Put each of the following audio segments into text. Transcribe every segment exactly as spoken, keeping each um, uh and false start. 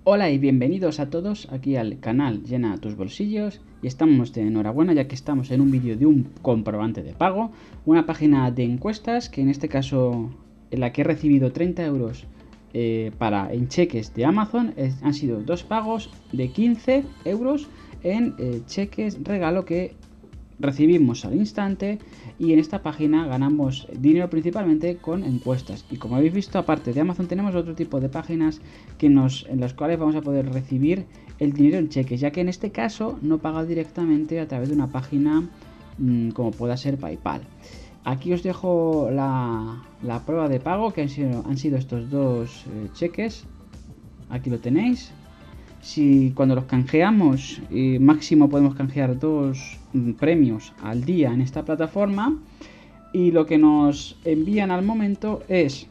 Hola y bienvenidos a todos aquí al canal Llena tus bolsillos, y estamos de enhorabuena ya que estamos en un vídeo de un comprobante de pago, una página de encuestas que en este caso en la que he recibido treinta euros eh, para, en cheques de Amazon. Es, han sido dos pagos de quince euros en eh, cheques regalo que recibimos al instante, y en esta página ganamos dinero principalmente con encuestas. Y como habéis visto, aparte de Amazon tenemos otro tipo de páginas que nos, en las cuales vamos a poder recibir el dinero en cheques, ya que en este caso no paga directamente a través de una página mmm, como pueda ser PayPal. Aquí os dejo la, la prueba de pago que han sido, han sido estos dos eh, cheques. Aquí lo tenéis. Si cuando los canjeamos, eh, máximo podemos canjear dos mm, premios al día en esta plataforma, y lo que nos envían al momento es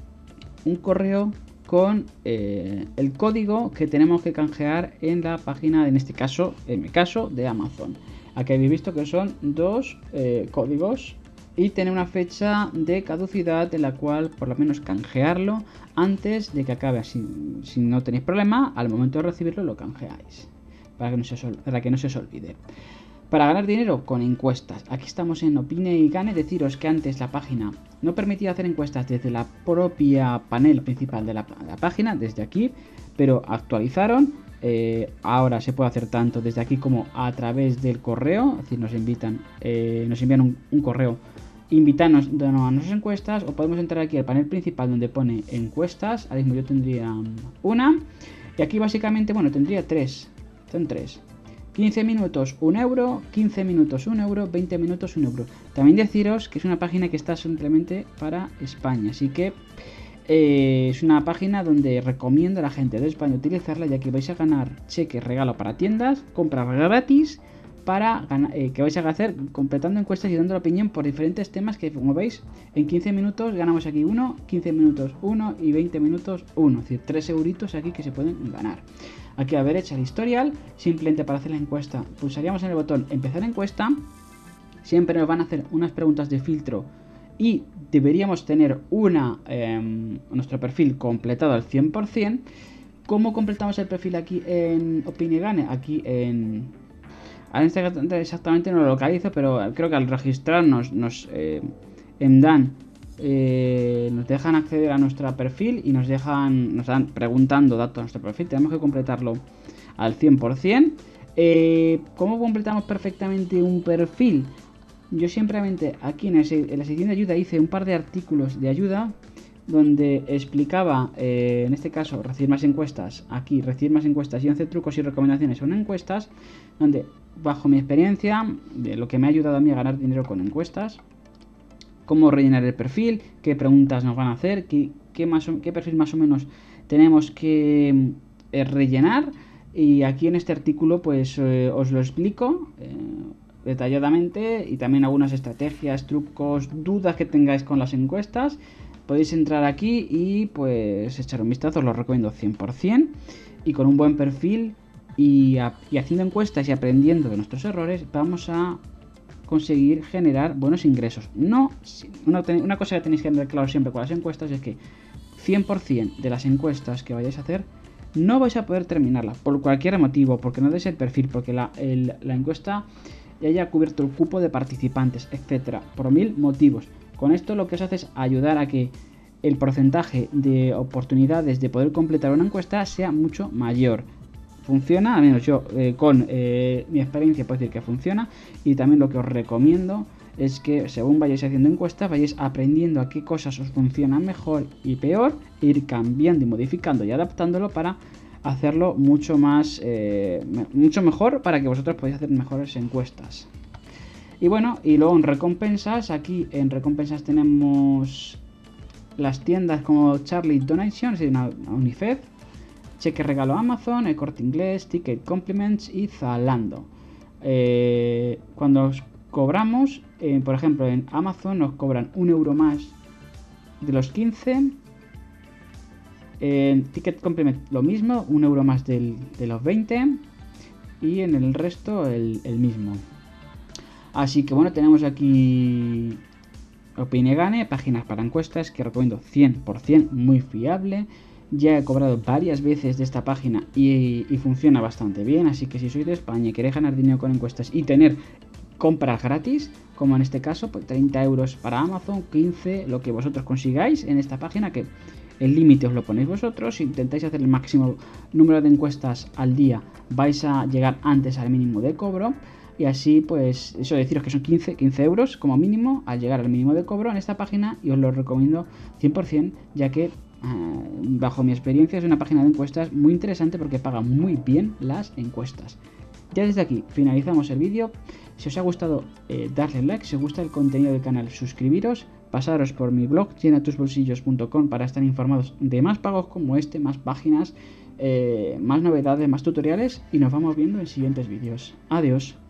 un correo con eh, el código que tenemos que canjear en la página, en este caso, en mi caso, de Amazon. Aquí habéis visto que son dos eh, códigos y tiene una fecha de caducidad en la cual por lo menos canjearlo antes de que acabe. Así, si no tenéis problema, al momento de recibirlo lo canjeáis para que no se os, para que no se os olvide. Para ganar dinero con encuestas, aquí estamos en Opine y Gane. Deciros que antes la página no permitía hacer encuestas desde la propia panel principal de la, la página, desde aquí, pero actualizaron. Eh, ahora se puede hacer tanto desde aquí como a través del correo, es decir, nos invitan, eh, nos envían un, un correo invitarnos a nuestras encuestas, o podemos entrar aquí al panel principal donde pone encuestas. Ahora mismo yo tendría una, y aquí básicamente, bueno, tendría tres, son tres. quince minutos un euro, quince minutos un euro, veinte minutos un euro. También deciros que es una página que está simplemente para España, así que eh, es una página donde recomiendo a la gente de España utilizarla, ya que vais a ganar cheques regalo para tiendas, compras gratis para ganar, eh, que vais a hacer completando encuestas y dando la opinión por diferentes temas que, como veis, en quince minutos ganamos aquí uno, quince minutos uno y veinte minutos uno, es decir, tres euritos aquí que se pueden ganar. Aquí a la derecha el historial, simplemente para hacer la encuesta pulsaríamos en el botón empezar encuesta. Siempre nos van a hacer unas preguntas de filtro y deberíamos tener una eh, nuestro perfil completado al cien por cien. ¿Cómo completamos el perfil aquí en Opine y Gane? Aquí en... Ahora exactamente no lo localizo, pero creo que al registrarnos nos eh, en Dan eh, nos dejan acceder a nuestro perfil y nos dejan, nos dan preguntando datos a nuestro perfil. Tenemos que completarlo al cien por cien. Eh, ¿Cómo completamos perfectamente un perfil? Yo simplemente aquí en, el, en la sección de ayuda hice un par de artículos de ayuda donde explicaba, eh, en este caso, recibir más encuestas, aquí recibir más encuestas y once trucos y recomendaciones son encuestas, donde bajo mi experiencia, de lo que me ha ayudado a mí a ganar dinero con encuestas, cómo rellenar el perfil, qué preguntas nos van a hacer, qué, qué, más o, qué perfil más o menos tenemos que eh, rellenar, y aquí en este artículo pues eh, os lo explico eh, detalladamente, y también algunas estrategias, trucos, dudas que tengáis con las encuestas. Podéis entrar aquí y pues echar un vistazo, os lo recomiendo cien por cien. Y con un buen perfil y, a, y haciendo encuestas y aprendiendo de nuestros errores, vamos a conseguir generar buenos ingresos. No, una, una cosa que tenéis que tener claro siempre con las encuestas es que cien por cien de las encuestas que vayáis a hacer no vais a poder terminarlas por cualquier motivo, porque no deis el perfil, porque la, el, la encuesta ya haya cubierto el cupo de participantes, etcétera, por mil motivos. Con esto lo que os hace es ayudar a que el porcentaje de oportunidades de poder completar una encuesta sea mucho mayor. Funciona, al menos yo eh, con eh, mi experiencia puedo decir que funciona, y también lo que os recomiendo es que según vayáis haciendo encuestas vayáis aprendiendo a qué cosas os funcionan mejor y peor, e ir cambiando y modificando y adaptándolo para hacerlo mucho más eh, mucho mejor, para que vosotros podáis hacer mejores encuestas. Y bueno, y luego en recompensas, aquí en recompensas tenemos las tiendas como Charlie Donation, es decir, una, una UNICEF, cheque regalo Amazon, El Corte Inglés, Ticket Compliments y Zalando. Eh, cuando os cobramos, eh, por ejemplo en Amazon nos cobran un euro más de los quince. En Ticket Compliment lo mismo, un euro más del, de los veinte. Y en el resto el, el mismo. Así que bueno, tenemos aquí Opine y Gane, páginas para encuestas que recomiendo cien por cien, muy fiable. ya he cobrado varias veces de esta página y, y funciona bastante bien, así que si sois de España y queréis ganar dinero con encuestas y tener compras gratis, como en este caso, pues treinta euros para Amazon, quince, lo que vosotros consigáis en esta página, que el límite os lo ponéis vosotros. Si intentáis hacer el máximo número de encuestas al día, vais a llegar antes al mínimo de cobro. Y así, pues, eso deciros que son quince, quince euros como mínimo al llegar al mínimo de cobro en esta página, y os lo recomiendo cien por cien, ya que, eh, bajo mi experiencia, es una página de encuestas muy interesante porque paga muy bien las encuestas. Ya desde aquí finalizamos el vídeo. Si os ha gustado, eh, darle like. Si os gusta el contenido del canal, suscribiros. Pasaros por mi blog llena tus bolsillos punto com para estar informados de más pagos como este, más páginas, eh, más novedades, más tutoriales, y nos vamos viendo en siguientes vídeos. Adiós.